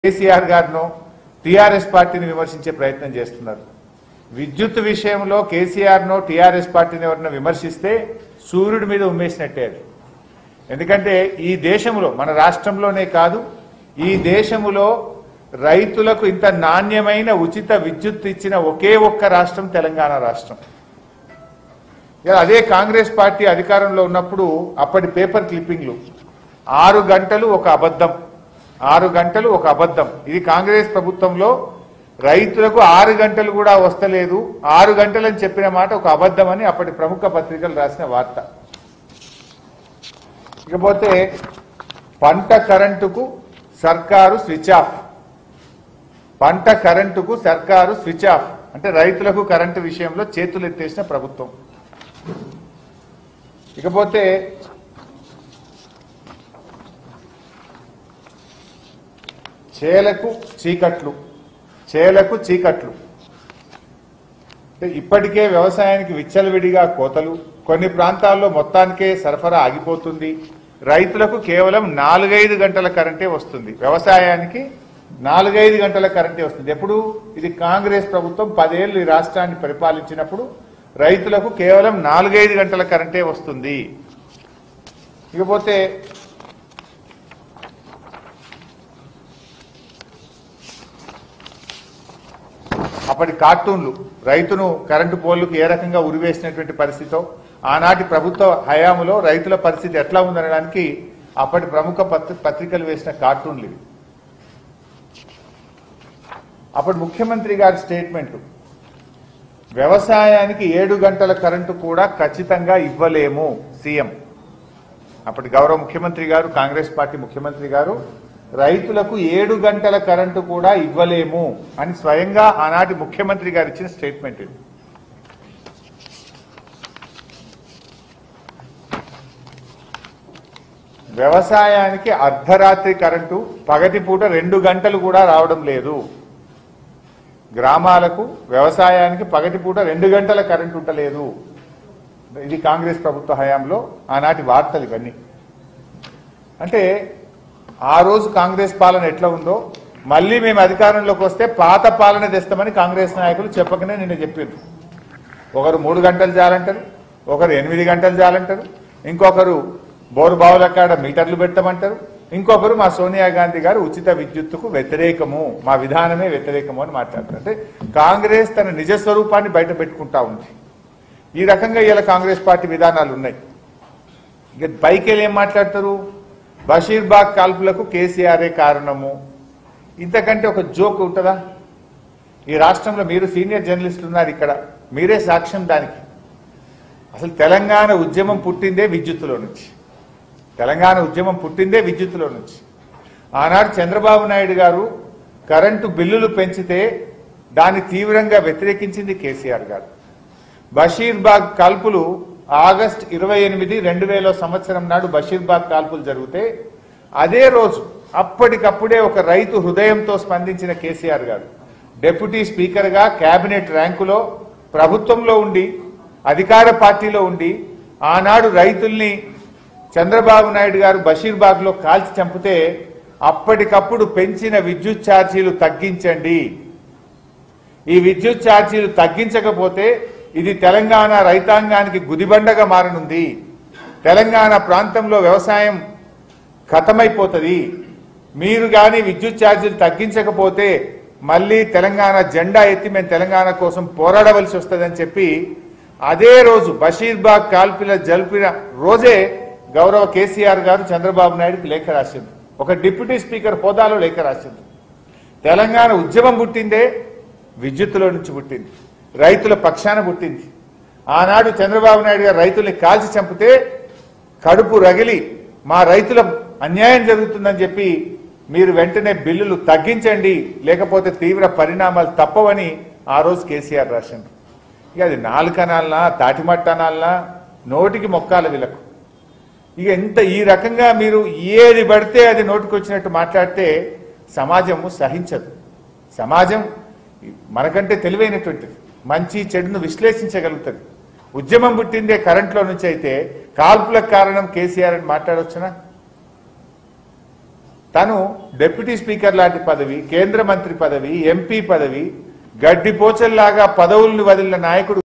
KCR గారిను TRS పార్టీని విమర్శించే ప్రయత్నం చేస్తున్నారు. విద్యుత్ విషయంలో కేసీఆర్ను టీఆర్ఎస్ పార్టీని ఎవరైనా విమర్శిస్తే సూర్యుడి మీద ఉమ్మేసినట్టే అది. ఎందుకంటే ఈ దేశంలో మన రాష్ట్రంలోనే కాదు ఈ దేశంలో రైతులకు ఇంత నాణ్యమైన ఉచిత విద్యుత్ ఇచ్చిన ఒకే ఒక్క రాష్ట్రం తెలంగాణ రాష్ట్రం. అదే కాంగ్రెస్ పార్టీ అధికారంలో ఉన్నప్పుడు అప్పటి పేపర్ క్లిప్పింగ్లు 6 గంటలు ఒక అబద్ధం 6 గంటలు ఒక అబద్ధం. ఇది కాంగ్రెస్ ప్రభుత్వంలో రైతులకు 6 గంటలు కూడా వస్తలేదు 6 గంటలని చెప్పిన మాట ఒక అబద్ధం అని అప్పటి ప్రముఖ పత్రికలు రాసిన వార్త. ఇకపోతే పంట కరెంటుకు సర్కారు స్విచ్ ఆఫ్. పంట కరెంటుకు సర్కారు స్విచ్ ఆఫ్ అంటే రైతులకు కరెంటు విషయంలో చేతులు ఎత్తేసిన ప్రభుత్వం. ఇకపోతే చేలకు చీకట్లు ఇప్పటికే వ్యవసాయానికి విచ్చలవిడిగా కోతలు, కొన్ని ప్రాంతాల్లో మొత్తానికే సరఫరా ఆగిపోతుంది. రైతులకు కేవలం 4-5 గంటల కరెంటే వస్తుంది. వ్యవసాయానికి 4-5 గంటల కరెంటే వస్తుంది. ఎప్పుడు ఇది కాంగ్రెస్ ప్రభుత్వం 10 ఏళ్లు ఈ రాష్ట్రాన్ని పరిపాలించినప్పుడు రైతులకు కేవలం 4-5 గంటల కరెంటే వస్తుంది. ఇకపోతే అప్పటి కార్టూన్లు రైతును కరెంటు పోల్లకు ఏ రకంగా ఉరివేసినటువంటి పరిస్థితో ఆనాటి ప్రభుత్వ హయాంలో రైతుల పరిస్థితి ఎట్లా ఉందనడానికి అప్పటి ప్రముఖ పత్రికలు వేసిన కార్టూన్లు ఇవి. అప్పటి ముఖ్యమంత్రి గారి స్టేట్మెంట్, వ్యవసాయానికి 7 గంటల కరెంటు కూడా ఖచ్చితంగా ఇవ్వలేము సీఎం. అప్పటి గౌరవ ముఖ్యమంత్రి గారు కాంగ్రెస్ పార్టీ ముఖ్యమంత్రి గారు రైతులకు 7 గంటల కరెంటు కూడా ఇవ్వలేము అని స్వయంగా ఆనాటి ముఖ్యమంత్రి గారు ఇచ్చిన స్టేట్మెంట్ ఇది. వ్యవసాయానికి అర్ధరాత్రి కరెంటు, పగటిపూట 2 గంటలు కూడా రావడం లేదు. గ్రామాలకు వ్యవసాయానికి పగటిపూట 2 గంటల కరెంటు ఉండలేదు. ఇది కాంగ్రెస్ ప్రభుత్వ హయాంలో ఆనాటి వార్తలు ఇవన్నీ. అంటే ఆ రోజు కాంగ్రెస్ పాలన ఎట్లా ఉందో మళ్ళీ మేము అధికారంలోకి వస్తే పాత పాలన తెస్తామని కాంగ్రెస్ నాయకులు చెప్పకనే నిన్న చెప్పారు. ఒకరు 3 గంటలు చాలంటారు, ఒకరు 8 గంటలు చాలంటారు, ఇంకొకరు బోరు బావుల కాడ మీటర్లు పెట్టమంటారు, ఇంకొకరు మా సోనియా గాంధీ గారు ఉచిత విద్యుత్తుకు వ్యతిరేకము, మా విధానమే వ్యతిరేకము అని మాట్లాడతారు. అంటే కాంగ్రెస్ తన నిజ స్వరూపాన్ని బయట పెట్టుకుంటా ఉంది. ఈ రకంగా ఇలా కాంగ్రెస్ పార్టీ విధానాలు ఉన్నాయి. ఇక పైకెళ్ళి ఏం మాట్లాడతారు, బషీర్బాగ్ కాల్పులకు కేసీఆరే కారణము. ఇంతకంటే ఒక జోక్ ఉంటుందా? ఈ రాష్ట్రంలో మీరు సీనియర్ జర్నలిస్టులు ఉన్నారు, ఇక్కడ మీరే సాక్ష్యం దానికి. అసలు తెలంగాణ ఉద్యమం పుట్టిందే విద్యుత్తులో నుంచి. తెలంగాణ ఉద్యమం పుట్టిందే విద్యుత్తులో నుంచి. ఆనాడు చంద్రబాబు నాయుడు గారు కరెంటు బిల్లులు పెంచితే దాన్ని తీవ్రంగా వ్యతిరేకించింది కేసీఆర్ గారు. బషీర్బాగ్ కాల్పులు ఆగస్టు 28, 2000 సంవత్సరం నాడు బషీర్బాగ్ కాల్పులు జరిగితే అదే రోజు అప్పటికప్పుడే ఒక రైతు హృదయంతో స్పందించిన కేసీఆర్ గారు డిప్యూటీ స్పీకర్గా కేబినెట్ ర్యాంకులో ప్రభుత్వంలో ఉండి అధికార పార్టీలో ఉండి ఆనాడు రైతుల్ని చంద్రబాబు నాయుడు గారు బషీర్బాగ్లో కాల్చి చంపితే అప్పటికప్పుడు పెంచిన విద్యుత్ ఛార్జీలు తగ్గించండి, ఈ విద్యుత్ ఛార్జీలు తగ్గించకపోతే ఇది తెలంగాణ రైతాంగానికి గుదిబండగా మారనుంది, తెలంగాణ ప్రాంతంలో వ్యవసాయం ఖతమైపోతుంది, మీరు కానీ విద్యుత్ ఛార్జీలు తగ్గించకపోతే మళ్ళీ తెలంగాణ జెండా ఎత్తి మేము తెలంగాణ కోసం పోరాడవలసి వస్తుందని చెప్పి అదే రోజు బషీర్బాగ్ కాల్పుల జరిపిన రోజే గౌరవ కేసీఆర్ గారు చంద్రబాబు నాయుడుకి లేఖ రాసింది. ఒక డిప్యూటీ స్పీకర్ హోదాలో లేఖ రాసింది. తెలంగాణ ఉద్యమం పుట్టిందే విద్యుత్తులో నుంచి పుట్టింది, రైతుల పక్షాన పుట్టింది. ఆనాడు చంద్రబాబు నాయుడు గారు రైతుల్ని కాల్చి చంపితే కడుపు రగిలి మా రైతుల అన్యాయం జరుగుతుందని చెప్పి మీరు వెంటనే బిల్లులు తగ్గించండి లేకపోతే తీవ్ర పరిణామాలు తప్పవని ఆ రోజు కేసీఆర్ రాసింది. ఇక అది నాలుకనాలనా తాటిమట్టనాలనా నోటికి మొక్కాల వీళ్ళకు. ఇక ఎంత ఈ రకంగా మీరు ఏది పడితే అది నోటికి వచ్చినట్టు మాట్లాడితే సమాజము సహించదు. సమాజం మనకంటే తెలివైనటువంటిది, మంచి చెడును విశ్లేషించగలుగుతుంది. ఉద్యమం పుట్టిందే కరెంట్లో నుంచి అయితే కాల్పులకు కారణం కేసీఆర్ అని మాట్లాడవచ్చునా? తను డిప్యూటీ స్పీకర్ లాంటి పదవి, కేంద్ర మంత్రి పదవి, ఎంపీ పదవి, గడ్డిపోచల్లాగా పదవులను వదిలిన నాయకుడు